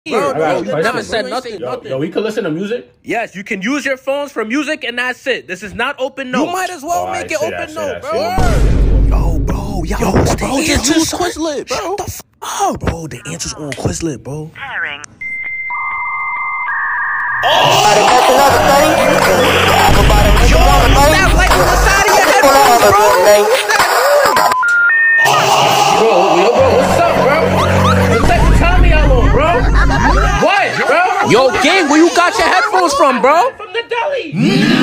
Bro, you never said nothing. Yo, we could listen to music? Yes, you can use your phones for music and that's it. This is not open note. You might as well make it open note, bro. Yo, bro, Just use Quizlet, bro. Shut the f up, bro. The answer's on Quizlet, bro. Pairing. Bro, what's up, bro? What type of time y'all on, bro? What, bro? Yo, gang, where you got your headphones from, bro? From the deli.